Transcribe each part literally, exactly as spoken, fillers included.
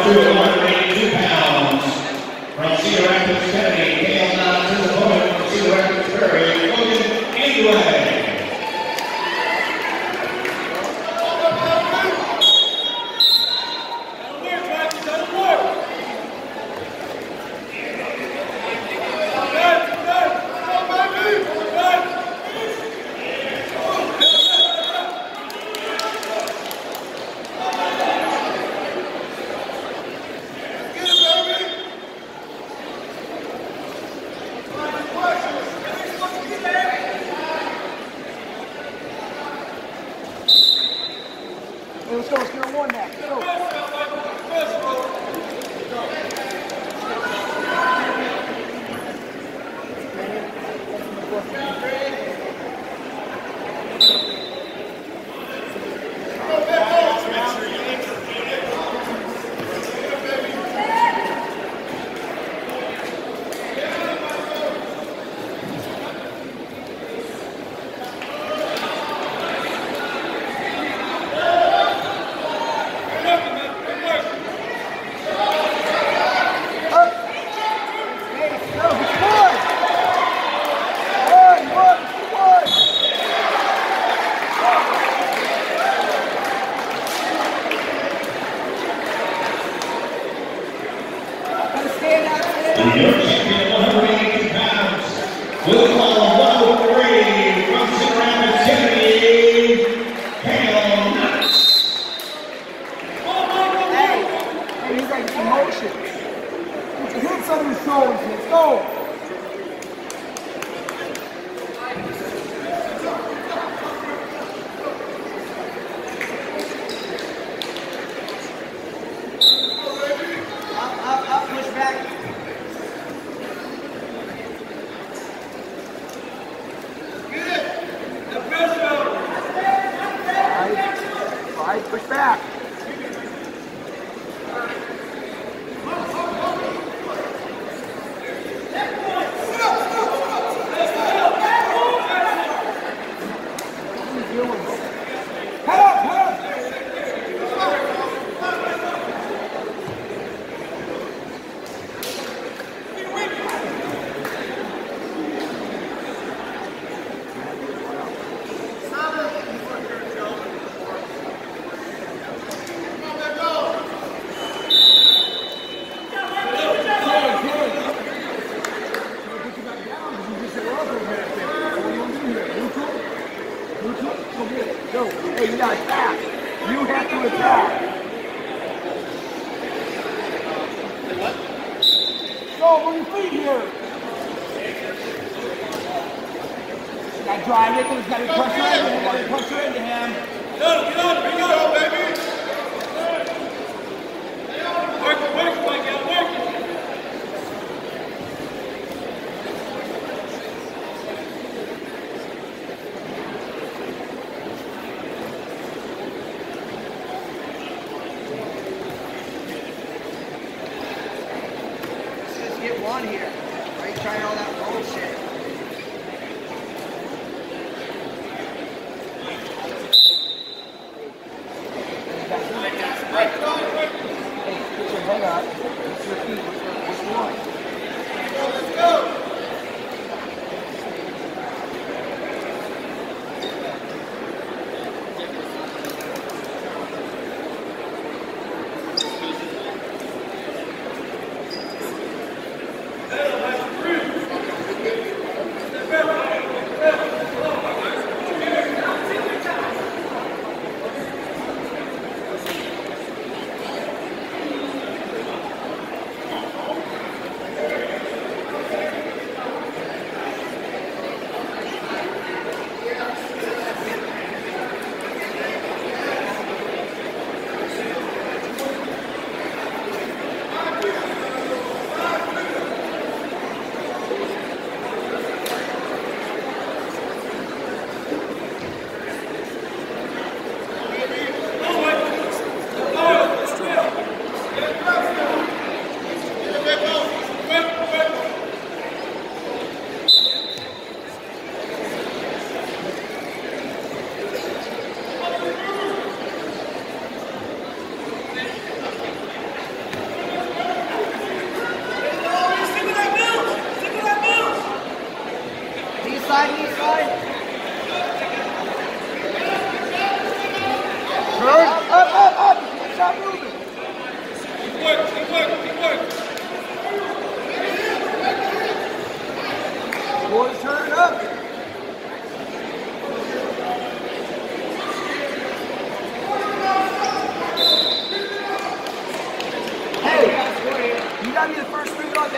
two hundred eighty-two pounds. From Cedar Rapids, Kennedy, Kale Knott to the opponent from Cedar Rapids, Prairie, Logan Anyway. Let's go, let's get on one now. Let's go. The New York champion, one hundred eighty-two pounds, will call one oh three from Cedar Rapids, Kennedy, Kale Knott. Hey, hey, he's like emotion. Put your hips on his shoulders. Let's go. Up, up, up, push back. Fight, push back. Head up, head up. Go. Hey, you gotta attack. You have to attack. Go, move your feet here. You gotta drive it, you gotta pressure into him. You gotta pressure into him. Go, get on, bring it on, baby. Work, work, work, get work. Get one here. Why are you trying all that bullshit? Hey, put your head up. Put your feet. Which one? Let's go.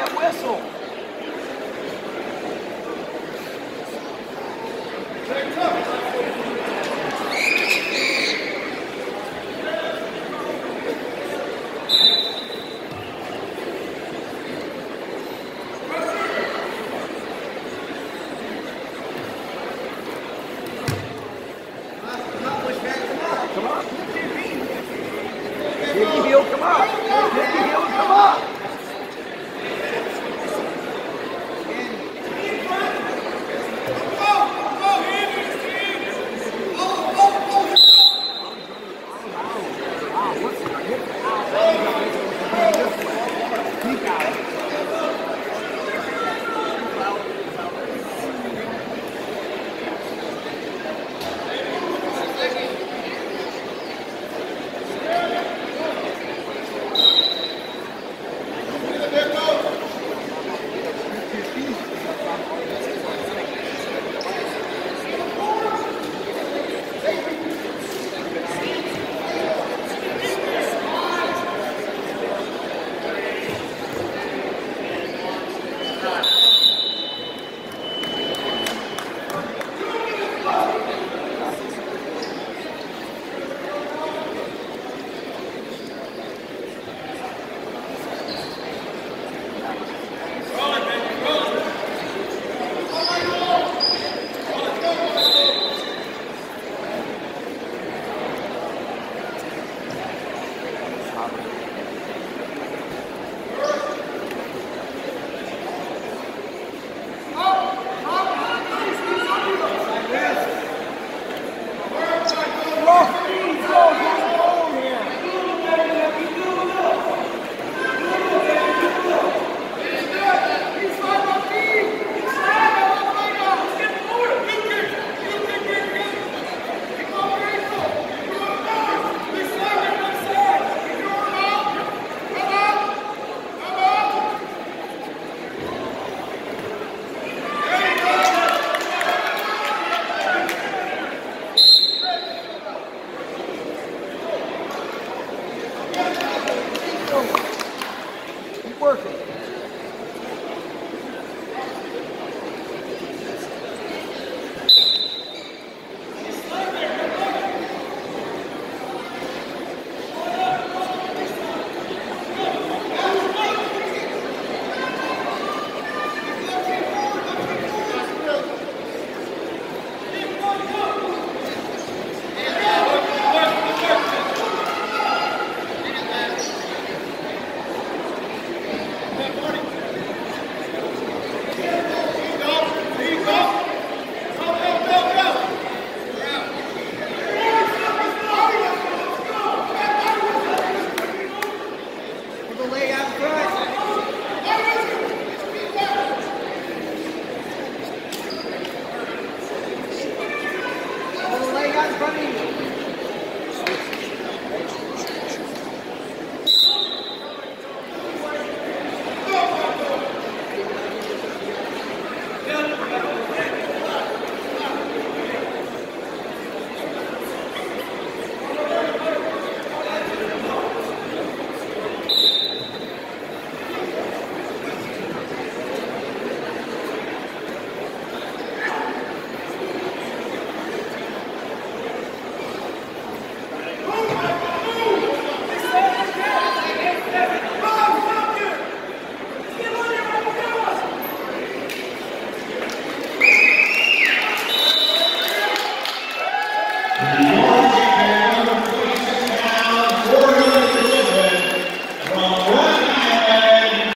that whistle. Come on. Dicky Hill, come on. Dicky Hill, come on. Keep working.